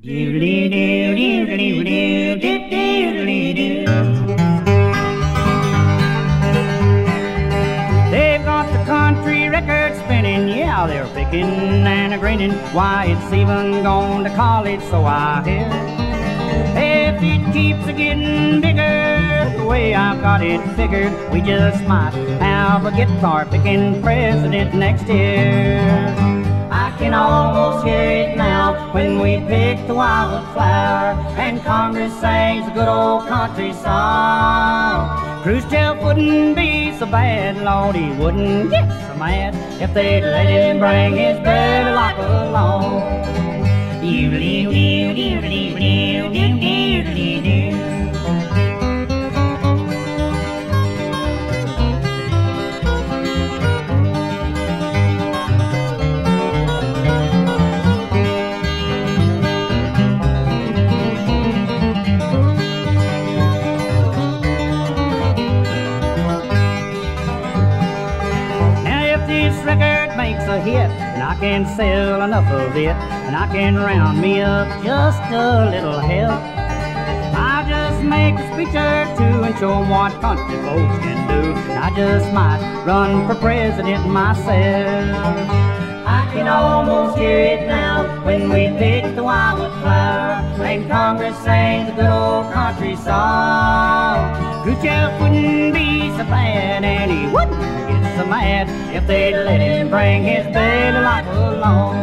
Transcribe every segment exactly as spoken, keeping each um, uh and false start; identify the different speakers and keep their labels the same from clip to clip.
Speaker 1: They've got the country record spinning, yeah, they're picking and a grinning. Why, it's even gone to college, so I hear. If it keeps a getting bigger, the way I've got it figured, we just might have a guitar picking president next year. I can almost hear it now when we pick the wildflower and Congress sings a good old country song. Khrushchev wouldn't be so bad, Lord, he wouldn't get so mad if they'd let him bring his baby like along. Makes a hit, and I can sell enough of it, and I can round me up just a little help. I just make a speech or two and show 'em what country folks can do. I just might run for president myself. I can almost hear it now when we pick the wildflower and Congress sings a good old country song. Khrushchev wouldn't be so bad, and he wouldn't get so mad if they'd let him bring his baby life along.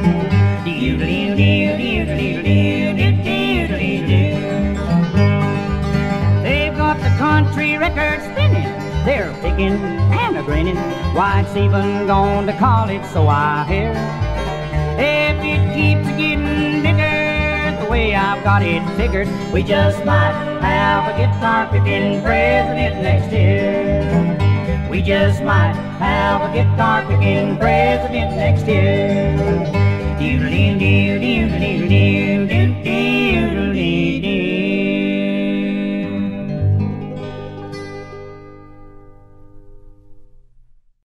Speaker 1: They've got the country record spinning, they're picking and a grinning. Why, it's even gone to college, so I hear. If it keeps getting bigger, the way I've got it figured, we just might have a guitar picking president next year. We just might have a guitar picking president